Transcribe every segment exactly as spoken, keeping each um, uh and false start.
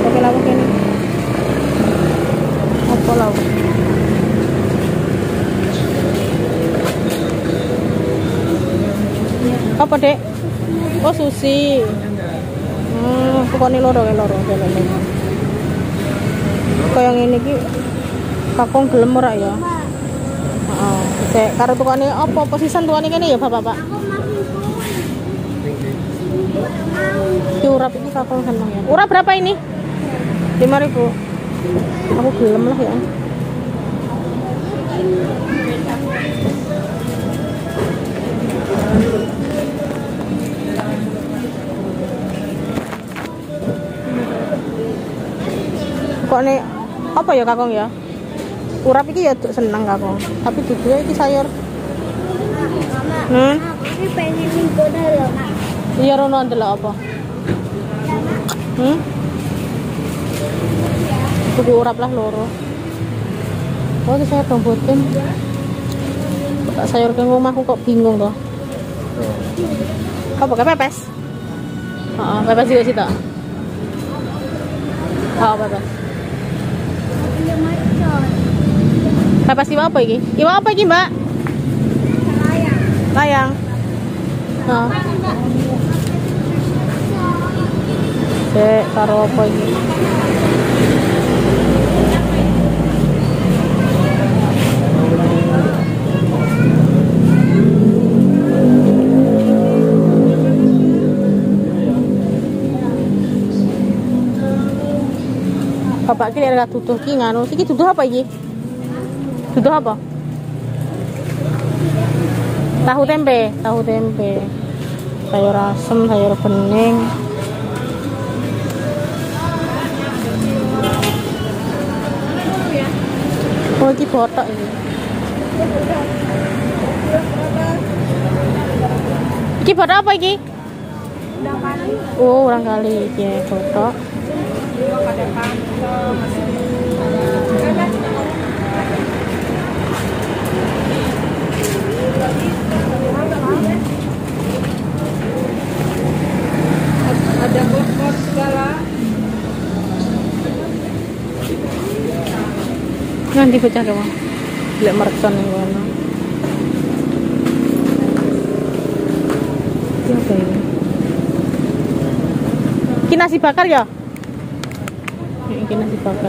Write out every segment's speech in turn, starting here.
Pakai lauk ini. Apa lauk? Apa dek? Oh sushi. Hmm, pokoknya loro kayak loro jalan ini. Kayak ini ki kakong gelem ora ya? Heeh. Cek karo tukane apa posisian tukane kene ya Bapak-bapak? Ki urap ini kakong seneng ya. Urap berapa ini? lima ribu. Aku gelem lah ya. Kok nih apa ya kakong ya? Urap iki ya seneng kakong, tapi duduke iki sayur. Hmm? Aku pengen minggu dulu, Kak. Iya rono ndelok apa? Hmm? Tuku urap lah loro. Oh, iki saya tombotin. Tak sayur ke rumahku kok bingung toh. Apa kayak pepes? Heeh, pepes juga sih tak? Oh, pepes. Pepes iwa apa iki? Iwa apa iki, Mbak? Layang. Layang. Heeh. Cek karo apa iki? Bapak ki lek tutuh ki nganu, iki tutuh apa iki? Tutuh apa? Tahu tempe, tahu tempe. Sayur asem, sayur bening. Oh, iki botok ini. Iki botok apa iki? Oh, orang kali iki botok. Ada bokor segala. Nanti pecah kamu. Lihat mercon yang mana? Ini apa ini? Ini nasi bakar ya? Ini nasi bakar.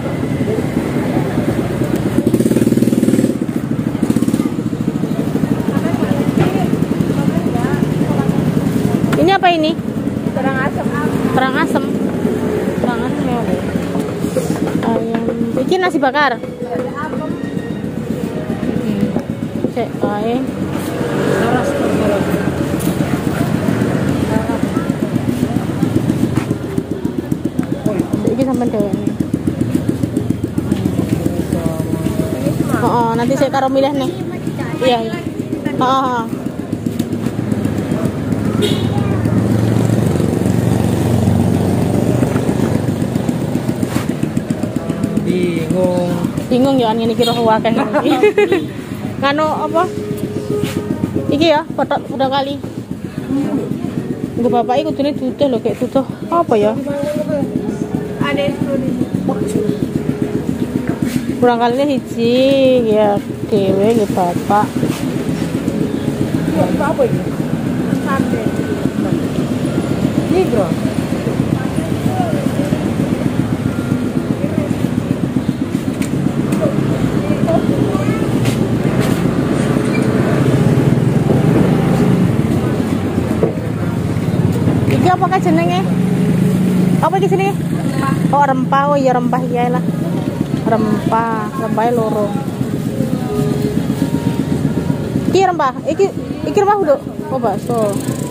Ini apa ini? Terang asam. Terang asem. Terang asem ya. Ayam. Ini nasi bakar. Cek ae. Saras terus. Iki sampean dhewe nih. Oh, oh, nanti saya karo milih nih. Iya, iya. Oh, oh. Bingung. Bingung ya ini kira wakeh iki. Nganu apa? Iki ya, potok udah kali. Nggo bapak iki kudune duduh lho, kayak duduh apa ya? Ada Kurang kalinya hiji ya dewe ya bapak. apa ini? Sate. Ini bro. Iki apa ka jenenge? Apa iki sini? Oh rempah, oh iya rempah iya lah. Rempah, rempah loro. Iki rempah, iki iki rempah udah. Oh bakso.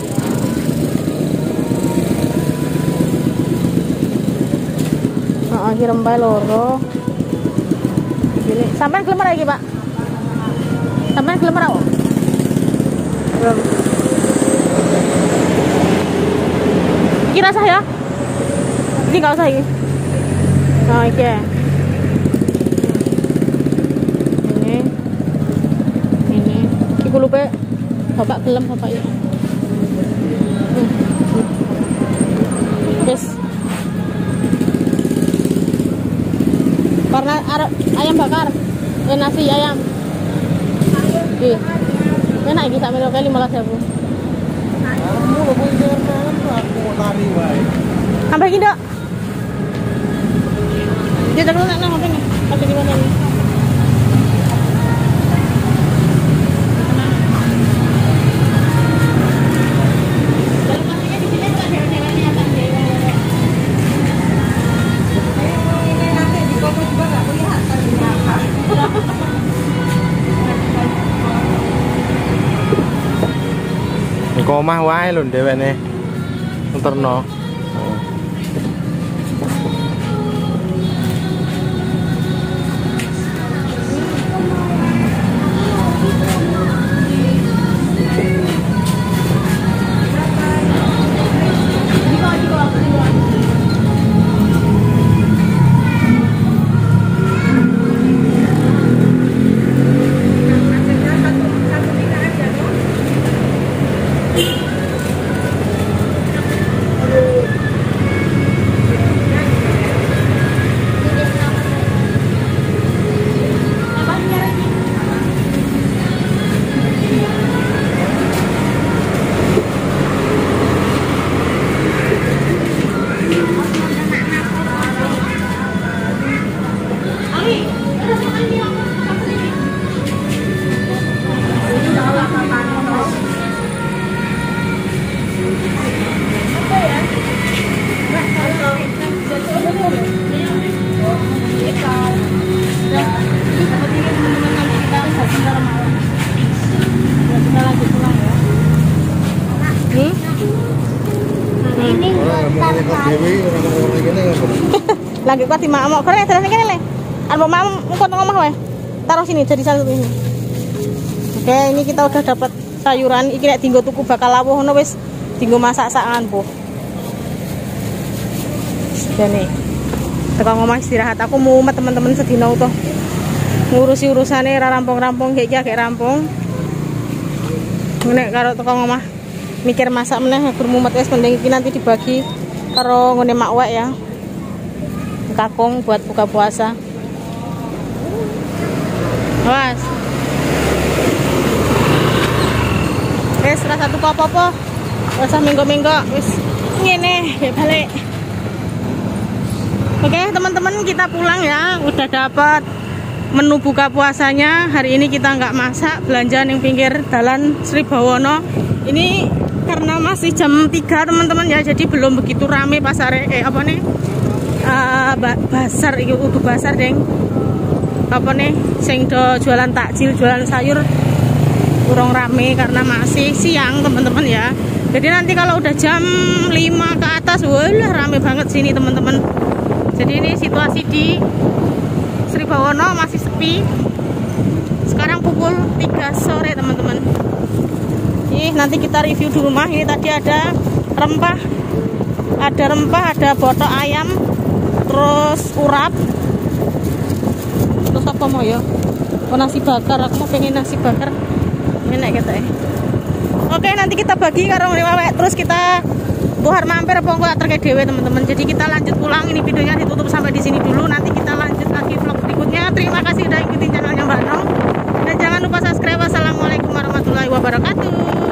Heeh, iki rempah loro. Ini sampean gelem ora iki, Pak? Sampean gelem ora? Gelem. Iki rasa ya? Iki enggak usah iki. Nah, iki. Ini. Ini. Iki kulupe bapak gelem bapak ya. Hmm. Yes. Karena ayam bakar. Eh, nasi ayam. Nggih. Enak iki sak mene lima belas ribu. Kamu lho kuwi jangan aku lari wae. Sampai iki, Dok. Dia terus nek nang ngene. Sampai di mana ini? Kok omah wae lho dheweke. Enterno. Lagi kuat di mak kau nih terus kene le. Arep mak engko nang omah wae. Taruh sini jadi satu ini. Oke, ini kita udah dapat sayuran. Iki nek dienggo tuku bakal lawuh ngono wis dienggo masak-sakan, Bu. Jane. Tekan omah istirahat. Aku mumet teman-teman sedina utuh. Ngurusi urusane ra rampung-rampung kayak iki agak rampung. Nek karo tekan omah mikir masak meneh gur mumet wis penting iki nanti dibagi karo ngene mak wek ya. Kakung buat buka puasa. Awas. Wes ra satu apa-apa. Rasa minggu-minggu wis ngene ya balik. Oke, teman-teman kita pulang ya. Udah dapat menu buka puasanya. Hari ini kita nggak masak, belanja yang pinggir dalan Sri Bawono. Ini karena masih jam tiga teman-teman ya. Jadi belum begitu rame pasar eh apa nih? Uh, basar iki kudu basar deng apa nih sing do jualan takjil jualan sayur kurang rame karena masih siang teman-teman ya. Jadi nanti kalau udah jam lima ke atas wah rame banget sini teman-teman. Jadi ini situasi di Sri Bawono masih sepi. Sekarang pukul tiga sore teman-teman. Ih, nanti kita review di rumah. Ini tadi ada rempah ada rempah ada botok ayam, terus urap, terus apa mau ya? Oh, nasi bakar. Aku mau pengen nasi bakar. Enak kita ya. Oke, nanti kita bagi karo wewek. Terus kita buhar mampir apa enggak terkait dewe teman-teman. Jadi kita lanjut pulang. Ini videonya ditutup sampai di sini dulu. Nanti kita lanjut lagi vlog berikutnya. Terima kasih udah ikutin channelnya Mbak Nong. Dan jangan lupa subscribe. Wassalamualaikum warahmatullahi wabarakatuh.